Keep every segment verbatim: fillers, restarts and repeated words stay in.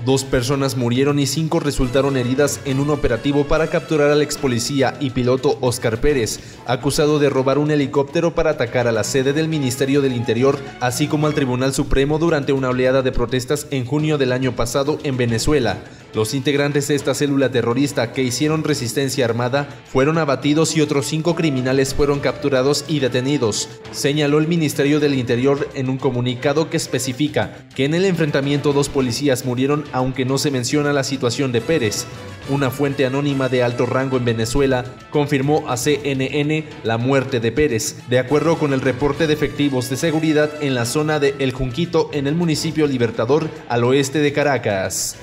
Dos personas murieron y cinco resultaron heridas en un operativo para capturar al ex policía y piloto Óscar Pérez, acusado de robar un helicóptero para atacar a la sede del Ministerio del Interior, así como al Tribunal Supremo durante una oleada de protestas en junio del año pasado en Venezuela. Los integrantes de esta célula terrorista que hicieron resistencia armada fueron abatidos y otros cinco criminales fueron capturados y detenidos, señaló el Ministerio del Interior en un comunicado que especifica que en el enfrentamiento dos policías murieron, aunque no se menciona la situación de Pérez. Una fuente anónima de alto rango en Venezuela confirmó a C N N la muerte de Pérez, de acuerdo con el reporte de efectivos de seguridad en la zona de El Junquito, en el municipio Libertador, al oeste de Caracas.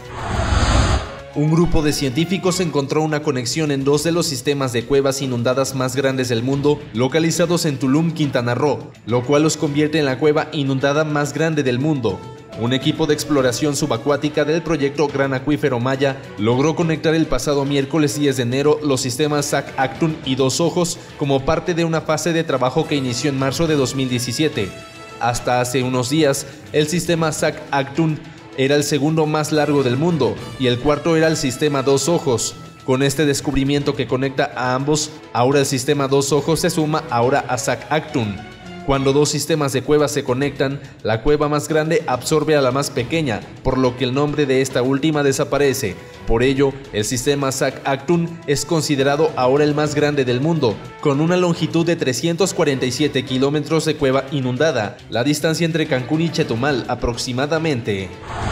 Un grupo de científicos encontró una conexión en dos de los sistemas de cuevas inundadas más grandes del mundo, localizados en Tulum, Quintana Roo, lo cual los convierte en la cueva inundada más grande del mundo. Un equipo de exploración subacuática del proyecto Gran Acuífero Maya logró conectar el pasado miércoles diez de enero los sistemas Sac Actun y Dos Ojos como parte de una fase de trabajo que inició en marzo de dos mil diecisiete. Hasta hace unos días, el sistema Sac Actun era el segundo más largo del mundo y el cuarto era el sistema Dos Ojos. Con este descubrimiento que conecta a ambos, ahora el sistema Dos Ojos se suma ahora a Sac Actun. Cuando dos sistemas de cuevas se conectan, la cueva más grande absorbe a la más pequeña, por lo que el nombre de esta última desaparece. Por ello, el sistema Sac Actun es considerado ahora el más grande del mundo, con una longitud de trescientos cuarenta y siete kilómetros de cueva inundada, la distancia entre Cancún y Chetumal aproximadamente.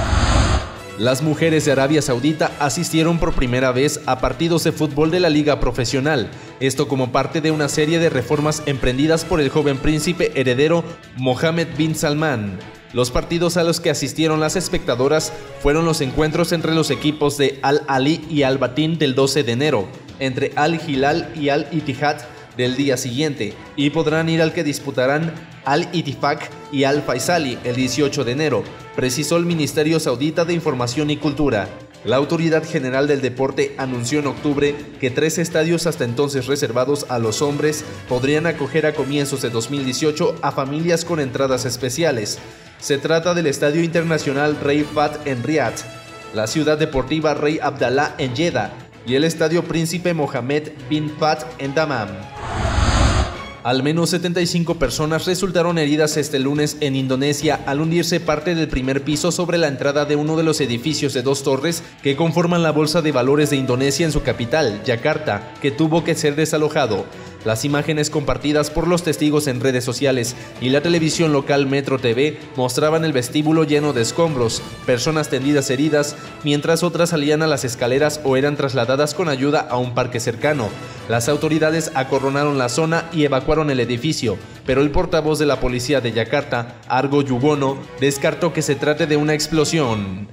Las mujeres de Arabia Saudita asistieron por primera vez a partidos de fútbol de la liga profesional, esto como parte de una serie de reformas emprendidas por el joven príncipe heredero Mohammed bin Salman. Los partidos a los que asistieron las espectadoras fueron los encuentros entre los equipos de Al-Ahly y Al-Batin del doce de enero, entre Al-Hilal y Al-Ittihad del día siguiente, y podrán ir al que disputarán Al-Ittifaq y Al-Faisali el dieciocho de enero, precisó el Ministerio Saudita de Información y Cultura. La Autoridad General del Deporte anunció en octubre que tres estadios hasta entonces reservados a los hombres podrían acoger a comienzos de dos mil dieciocho a familias con entradas especiales. Se trata del Estadio Internacional Rey Fahd en Riad, la Ciudad Deportiva Rey Abdallah en Jeddah y el Estadio Príncipe Mohammed bin Fahd en Dammam. Al menos setenta y cinco personas resultaron heridas este lunes en Indonesia al hundirse parte del primer piso sobre la entrada de uno de los edificios de dos torres que conforman la Bolsa de Valores de Indonesia en su capital, Yakarta, que tuvo que ser desalojado. Las imágenes compartidas por los testigos en redes sociales y la televisión local Metro T V mostraban el vestíbulo lleno de escombros, personas tendidas heridas, mientras otras salían a las escaleras o eran trasladadas con ayuda a un parque cercano. Las autoridades acordonaron la zona y evacuaron el edificio, pero el portavoz de la policía de Yakarta, Argo Yuwono, descartó que se trate de una explosión.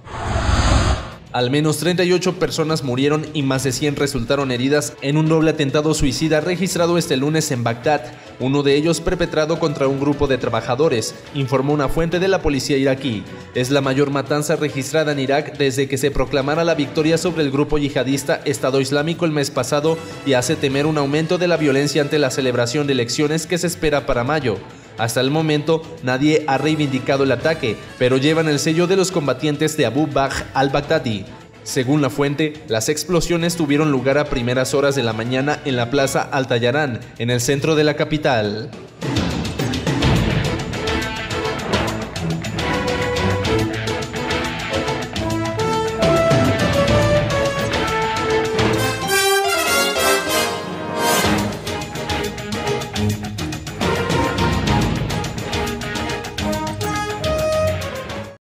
Al menos treinta y ocho personas murieron y más de cien resultaron heridas en un doble atentado suicida registrado este lunes en Bagdad, uno de ellos perpetrado contra un grupo de trabajadores, informó una fuente de la policía iraquí. Es la mayor matanza registrada en Irak desde que se proclamara la victoria sobre el grupo yihadista Estado Islámico el mes pasado y hace temer un aumento de la violencia ante la celebración de elecciones que se espera para mayo. Hasta el momento, nadie ha reivindicado el ataque, pero llevan el sello de los combatientes de Abu Bakr al-Baghdadi. Según la fuente, las explosiones tuvieron lugar a primeras horas de la mañana en la plaza Al-Tayarán, en el centro de la capital.